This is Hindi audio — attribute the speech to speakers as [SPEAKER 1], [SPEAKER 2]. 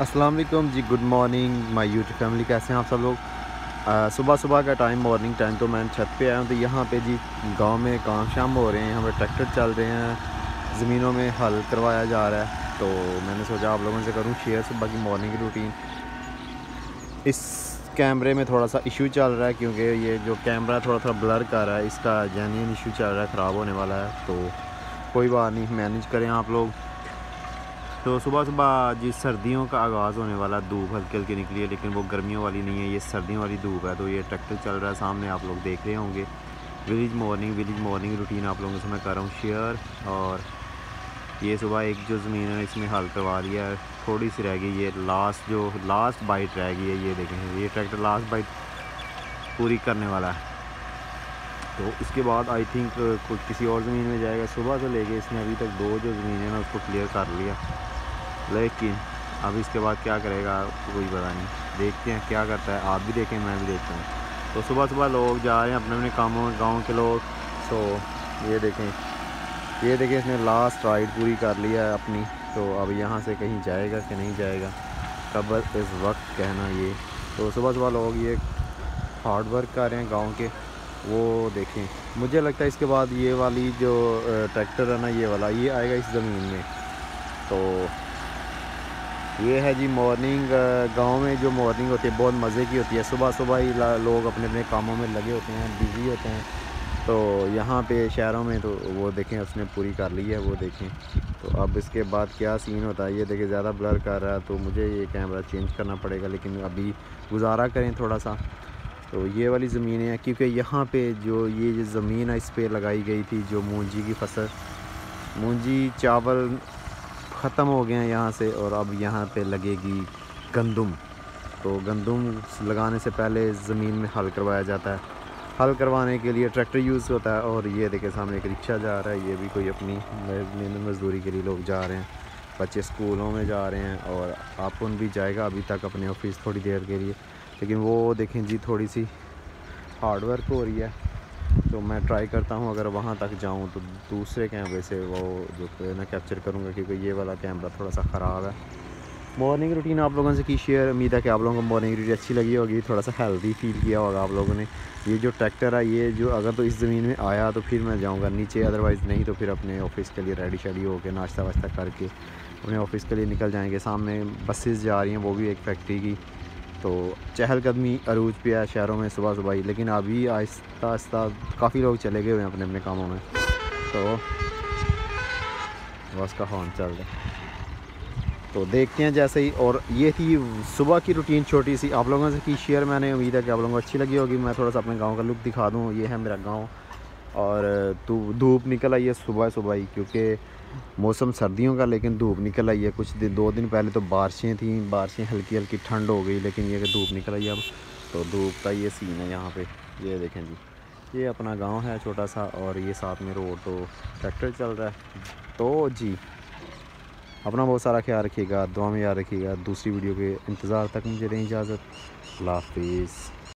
[SPEAKER 1] अस्सलाम वालेकुम जी, good morning my YouTube family. कैसे हैं आप सब लोग। सुबह सुबह का टाइम, मॉर्निंग टाइम, तो मैं छत पे आया हूँ। तो यहाँ पे जी गांव में काम शाम हो रहे हैं, यहाँ पे ट्रैक्टर चल रहे हैं, ज़मीनों में हल करवाया जा रहा है। तो मैंने सोचा आप लोगों से करूँ शेयर सुबह की मॉर्निंग की रूटीन। इस कैमरे में थोड़ा सा इशू चल रहा है क्योंकि ये जो कैमरा थोड़ा थोड़ा ब्लर कर रहा है, इसका जेन्युइन इशू चल रहा है, ख़राब होने वाला है। तो कोई बात नहीं, मैनेज करें आप लोग। तो सुबह सुबह जी सर्दियों का आगाज़ होने वाला, धूप हल्की हल्की निकली है लेकिन वो गर्मियों वाली नहीं है, ये सर्दियों वाली धूप है। तो ये ट्रैक्टर चल रहा है सामने, आप लोग देख रहे होंगे। विलेज मॉर्निंग रूटीन आप लोगों से मैं कर रहा हूँ शेयर। और ये सुबह एक जो ज़मीन है इसमें हल करवा लिया है, थोड़ी सी रह गई, ये लास्ट बाइट रह गई है। ये देखें, ये ट्रैक्टर लास्ट बाइट पूरी करने वाला है। तो इसके बाद आई थिंक कुछ किसी और ज़मीन में जाएगा। सुबह से लेके इसने अभी तक 2 जो ज़मीन है ना उसको क्लियर कर लिया, लेकिन अब इसके बाद क्या करेगा कोई पता नहीं। देखते हैं क्या करता है, आप भी देखें मैं भी देखता हूँ। तो सुबह सुबह लोग जा रहे हैं अपने अपने कामों में, गांव के लोग। सो ये देखें इसने लास्ट राइड पूरी कर लिया है अपनी। तो अब यहाँ से कहीं जाएगा कि नहीं जाएगा, कब इस वक्त कहना ये। तो सुबह सुबह लोग ये हार्ड वर्क कर रहे हैं गाँव के, वो देखें। मुझे लगता है इसके बाद ये वाली जो ट्रैक्टर है ना, ये वाला ये आएगा इस ज़मीन में। तो ये है जी मॉर्निंग। गांव में जो मॉर्निंग होती है बहुत मज़े की होती है। सुबह सुबह ही लोग अपने अपने कामों में लगे होते हैं, बिज़ी होते हैं। तो यहाँ पे शहरों में तो वो देखें उसने पूरी कर ली है, वो देखें। तो अब इसके बाद क्या सीन होता है ये देखें, ज़्यादा ब्लर कर रहा है तो मुझे ये कैमरा चेंज करना पड़ेगा, लेकिन अभी गुजारा करें थोड़ा सा। तो ये वाली ज़मीनें हैं क्योंकि यहाँ पे जो ये ज़मीन है इस पर लगाई गई थी जो मूंजी की फसल, मूंजी चावल ख़त्म हो गए हैं यहाँ से, और अब यहाँ पे लगेगी गंदम। तो गंदम लगाने से पहले ज़मीन में हल करवाया जाता है। हल करवाने के लिए ट्रैक्टर यूज़ होता है। और ये देखिए सामने एक रिक्शा जा रहा है, ये भी कोई अपनी मेहनत मजदूरी के लिए लोग जा रहे हैं। बच्चे स्कूलों में जा रहे हैं और आपन भी जाएगा अभी तक अपने ऑफिस थोड़ी देर के लिए। लेकिन वो देखें जी थोड़ी सी हार्ड वर्क हो रही है। तो मैं ट्राई करता हूँ अगर वहाँ तक जाऊँ तो दूसरे कैमरे से वो जो है ना कैप्चर करूँगा, क्योंकि ये वाला कैमरा थोड़ा सा ख़राब है। मॉर्निंग रूटीन आप लोगों से की शेयर, उम्मीद है कि आप लोगों को मॉर्निंग रूटीन अच्छी लगी होगी, थोड़ा सा हेल्दी फील किया होगा आप लोगों ने। ये जो ट्रैक्टर है ये जो अगर तो इस ज़मीन में आया तो फिर मैं जाऊँगा नीचे, अदरवाइज़ नहीं तो फिर अपने ऑफिस के लिए रेडी शेडी होकर नाश्ता वाश्ता करके अपने ऑफिस के लिए निकल जाएंगे। सामने बसेस जा रही हैं, वो भी एक फैक्ट्री की। तो चहलकदमी अरूज पे है शहरों में सुबह सुबह ही, लेकिन अभी आहिस्ता आहिस्ता काफ़ी लोग चले गए हुए हैं अपने अपने कामों में। तो बस का हॉर्न चल रहा है, तो देखते हैं जैसे ही। और ये थी सुबह की रूटीन छोटी सी आप लोगों से की शेयर। मैंने उम्मीद है कि आप लोगों को अच्छी लगी होगी। मैं थोड़ा सा अपने गांव का लुक दिखा दूं। ये है मेरा गांव, और धूप निकल आई है सुबह सुबह ही, क्योंकि मौसम सर्दियों का लेकिन धूप निकल आई है। कुछ दिन 2 दिन पहले तो बारिशें थी, बारिशें हल्की हल्की ठंड हो गई, लेकिन ये कि धूप निकल आई अब। तो धूप का ये सीन है यहाँ पे, ये देखें जी। ये अपना गांव है छोटा सा, और ये साथ में रोड, तो ट्रैक्टर चल रहा है। तो जी अपना बहुत सारा ख्याल रखिएगा, दुआ में याद रखिएगा। दूसरी वीडियो के इंतज़ार तक मुझे दें इजाज़त। अल्लाह हाफिज़।